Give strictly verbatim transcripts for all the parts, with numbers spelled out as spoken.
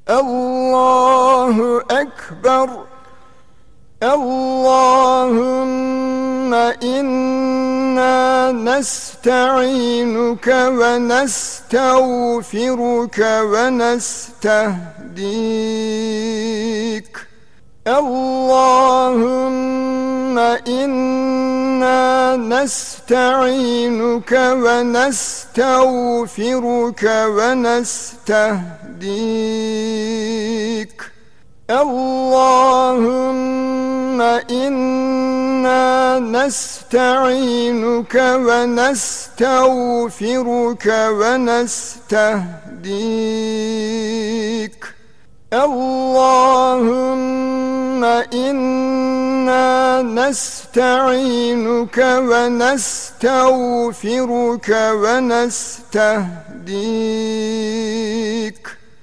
الله أكبر. اللهم إنا نستعينك ونستغفرك ونستهديك. اللهم إنا نستعينك ونستغفرك ونستهديك. اللهم إنا نستعينك ونستغفرك ونستهديك. اللهم إنا نستعينك ونستغفرك ونستهديك.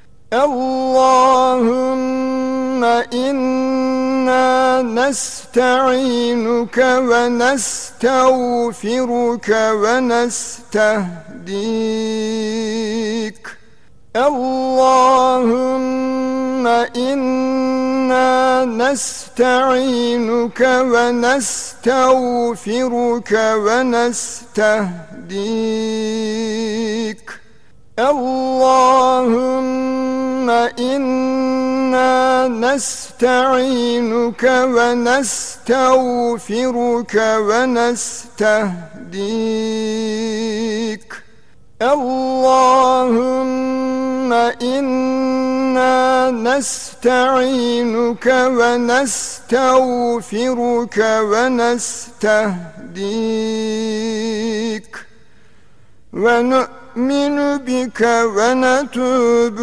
اللهم إنا نستعينك ونستغفرك ونستهديك. اللهم إنا نستعينك ونستغفرك ونستهديك. اللهم إنا نستعينك ونستغفرك ونستهديك. اللهم إنا نستعينك ونستغفرك ونستهديك. ونؤمن بك ونتوب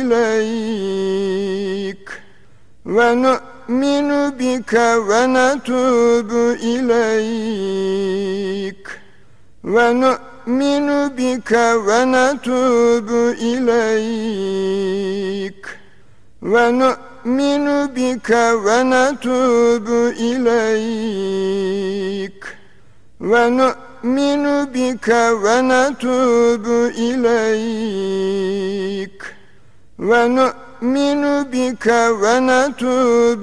إليك. ونؤمن بك ونتوب إليك. ونؤمن بك ونتوب إليك. ونؤمن بك ونتوب إليك. ونؤمن بك ونتوب إليك. ونؤمن بك ونتوب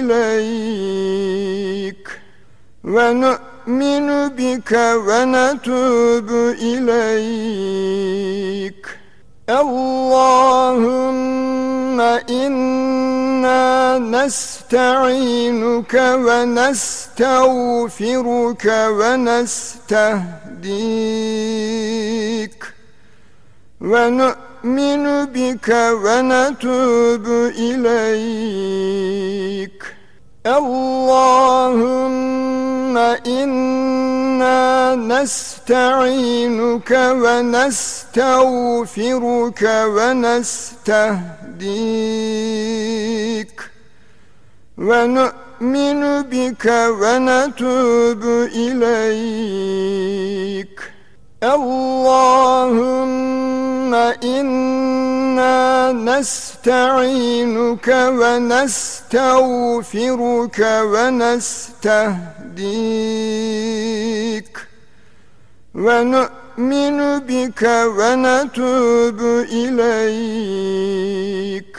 إليك. ونؤمن بك ونتوب إليك. اللهم إنا نستعينك ونستغفرك ونستهديك. ونؤمن بك ونتوب إليك. اللهم إنا نستعينك ونستغفرك ونستهديك. ونؤمن بك ونتوب إليك. اللهم إنا نستعينك ونستغفرك ونستهديك. ونؤمن بك ونتوب إليك.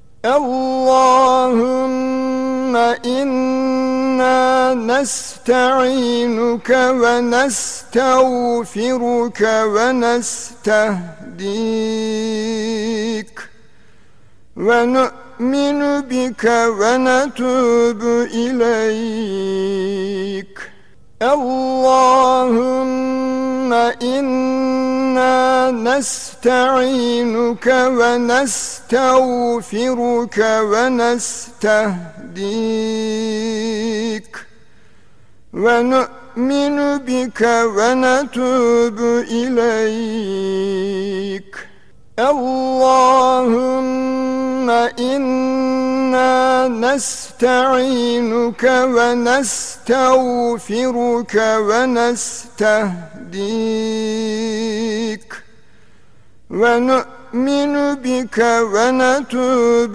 اللهم إنا نستعينك ونستغفرك ونستهديك. ونؤمن بك ونتوب إليك. اللهم إنا نستعينك ونستغفرك ونستهديك. ونؤمن بك ونتوب إليك. اللهم إنا نستعينك ونستغفرك ونستهديك. ونؤمن بك ونتوب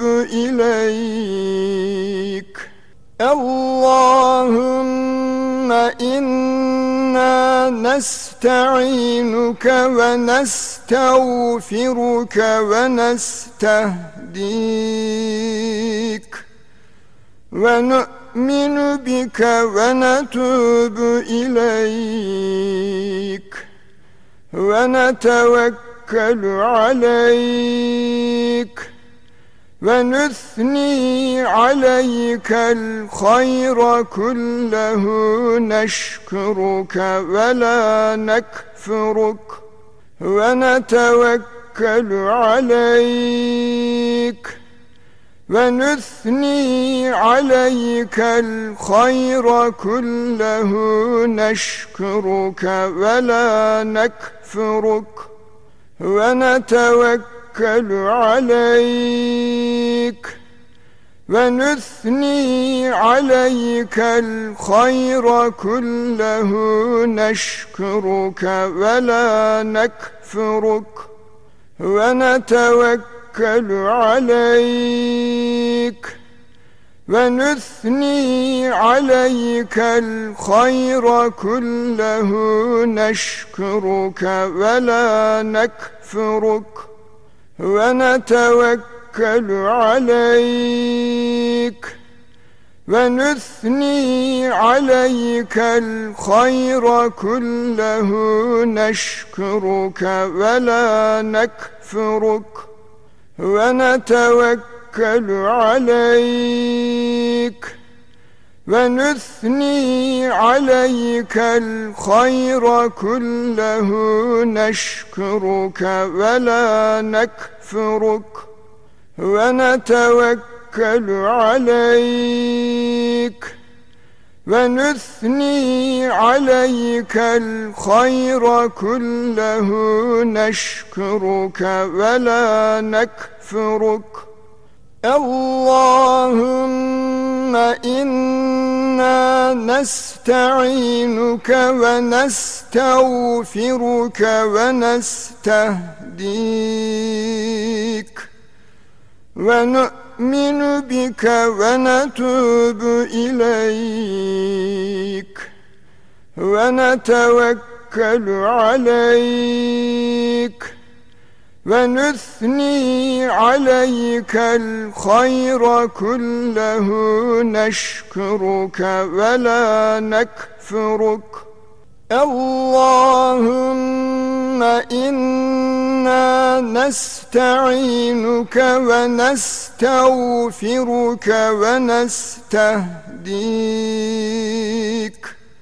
إليك. اللهم إنا إنا نستعينك ونستغفرك ونستهديك ونؤمن بك ونتوب إليك ونتوكل عليك ونثني عليك الخير كله نشكرك ولا نكفرك ونتوكل عليك ونثني عليك الخير كله نشكرك ولا نكفرك ونتوكل عليك ونثني عليك الخير كله نشكرك ولا نكفرك ونتوكل عليك ونثني عليك الخير كله نشكرك ولا نكفرك ونتوكل عليك ونثني عليك الخير كله نشكرك ولا نكفرك ونتوكل عليك ونثني عليك الخير كله نشكرك ولا نكفرك ونتوكل عليك ونثني عليك الخير كله نشكرك ولا نكفرك اللهم إنا نستعينك ونستغفرك ونستهديك ونؤمن بك ونتوب إليك ونتوكل عليك ونثني عليك الخير كله نشكرك ولا نكفرك اللهم إنا نستعينك ونستغفرك ونستهديك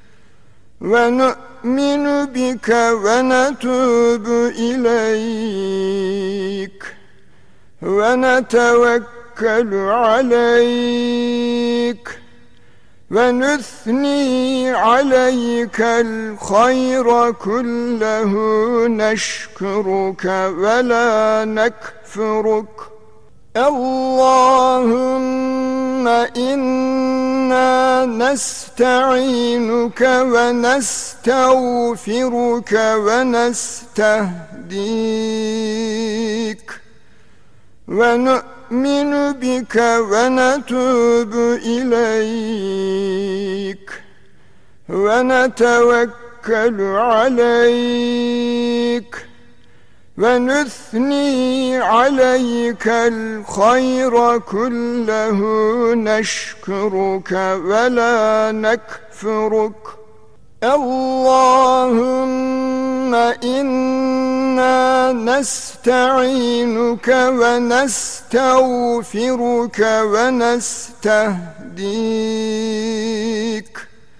ونؤمن بك ونتوب إليك ونتوكل عليك ونثني عليك الخير كله نشكرك ولا نكفرك اللهم إنا نستعينك ونستغفرك ونستهديك ونؤمن بك ونتوب إليك ونتوكل عليك ونثني عليك الخير كله نشكرك ولا نكفرك اللهم إنا نستعينك ونستغفرك ونستهديك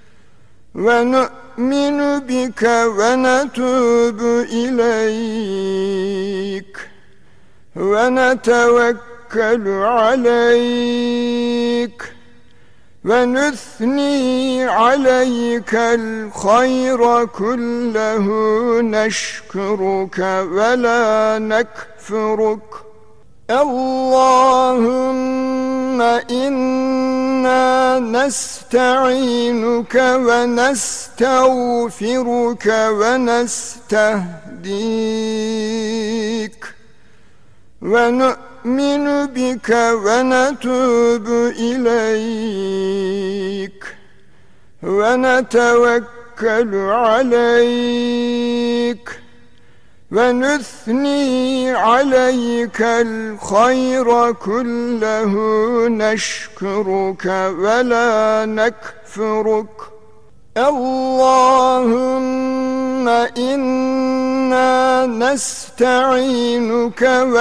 ونؤمن بك ونتوب إليك ونتوكل عليك ونثني عليك الخير كله نشكرك ولا نكفرك اللهم إنا نستعينك ونستغفرك ونستهديك ونؤمن بك ونتوب إليك ونتوكل عليك ونثني عليك الخير كله نشكرك ولا نكفرك اللهم إنا نستعينك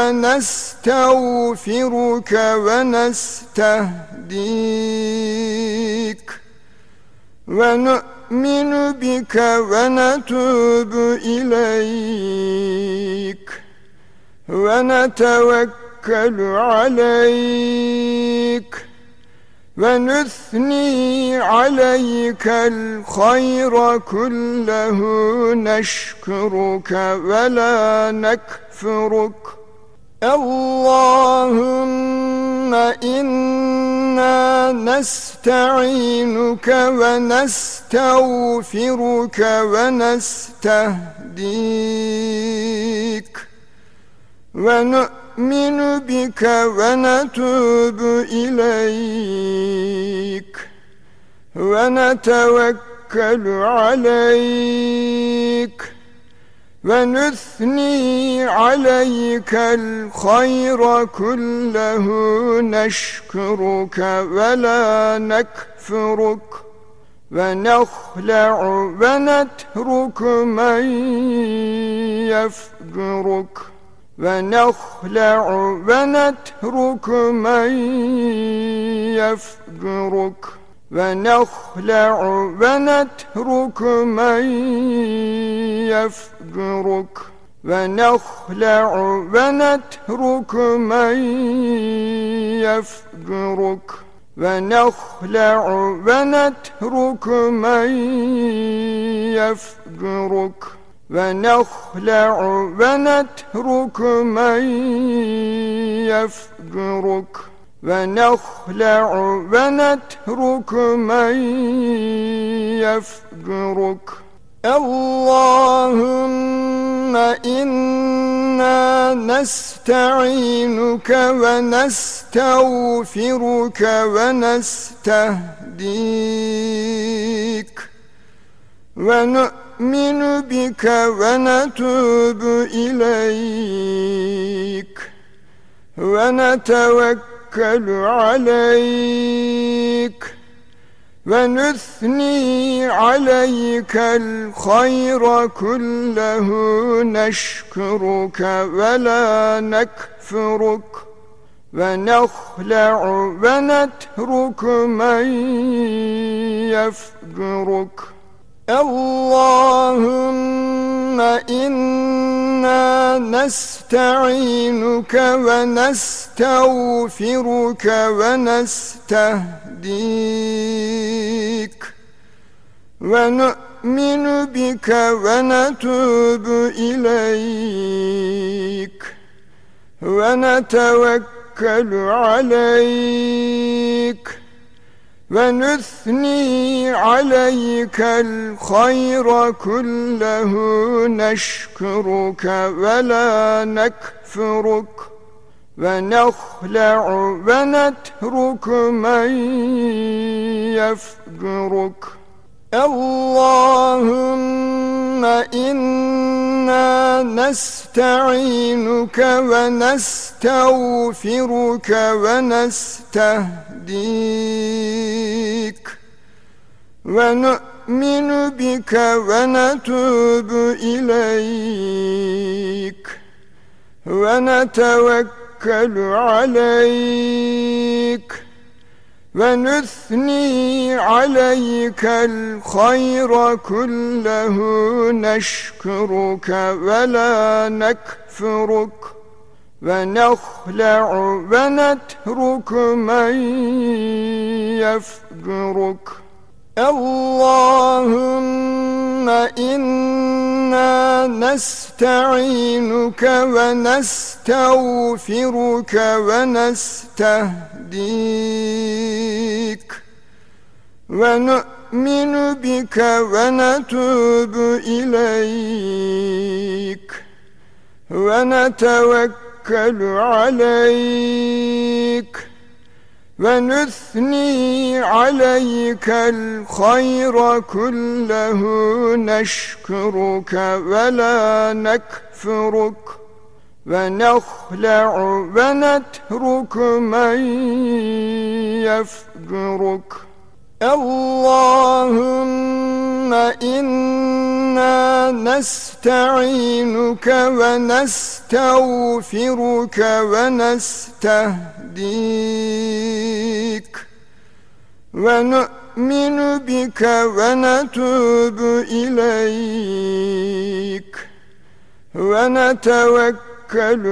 ونستغفرك ونستهديك ونؤمن بك ونتوب إليك ونتوكل عليك ونثني عليك الخير كله نشكرك ولا نكفرك اللهم إنا نستعينك ونستغفرك ونستهديك ونؤمن بك ونتوب إليك ونتوكل عليك ونثني عليك الخير كله نشكرك ولا نكفرك ونخلع ونترك من يفجرك ونخلع ونترك من يفجرك ونخلع ونترك من يفجرك ونخلع ونترك من يفجرك ونخلع ونترك من يفجرك ونخلع ونترك من يفجرك ونخلع ونترك من يفجرك اللهم إنا نستعينك ونستغفرك ونستهديك ونؤمن بك ونتوب إليك ونتوكل عليك ونثني عليك الخير كله نشكرك ولا نكفرك ونخلع ونترك من يفجرك اللهم إنا نستعينك ونستغفرك ونستهديك ونؤمن بك ونتوب إليك ونتوكل عليك ونثني عليك الخير كله نشكرك ولا نكفرك ونخلع ونترك من يفجرك اللهم إنا نستعينك ونستغفرك ونستهديك ونؤمن بك ونتوب إليك ونتوكل عليك ونثني عليك الخير كله نشكرك ولا نكفرك ونخلع ونترك من يفجرك اللهم إنا نستعينك ونستغفرك ونستهديك ونؤمن بك ونتوب إليك ونتوكل عليك ونثني عليك الخير كله نشكرك ولا نكفرك ونخلع ونترك من يفجرك اللهم إنا نستعينك ونستغفرك ونستهديك ونؤمن بك ونتوب إليك ونتوكل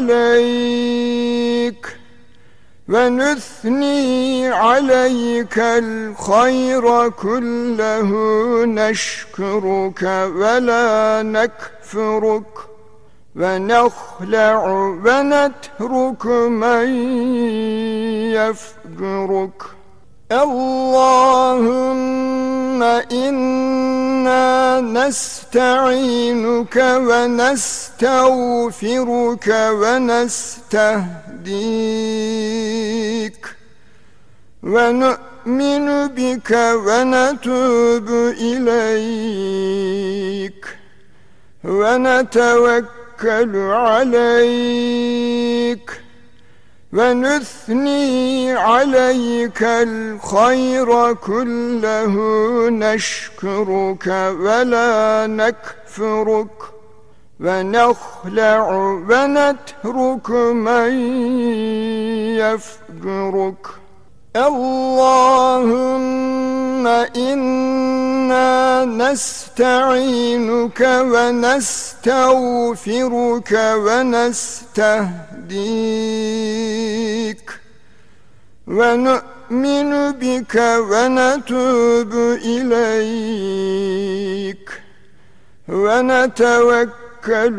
عليك ونثني عليك الخير كله نشكرك ولا نكفرك ونخلع ونترك من يفجرك اللهم إنا نستعينك ونستغفرك ونستهديك ونؤمن بك ونتوب إليك ونتوكل عليك ونثني عليك الخير كله نشكرك ولا نكفرك ونخلع ونترك من يفجرك اللهم إنا نستعينك ونستغفرك ونستهديك ونؤمن بك ونتوب إليك ونتوكل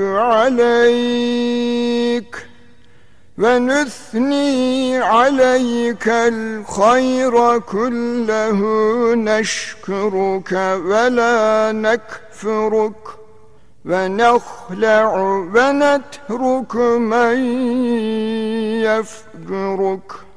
عليك ونثني عليك الخير كله نشكرك ولا نكفرك ونخلع ونترك من يفجرك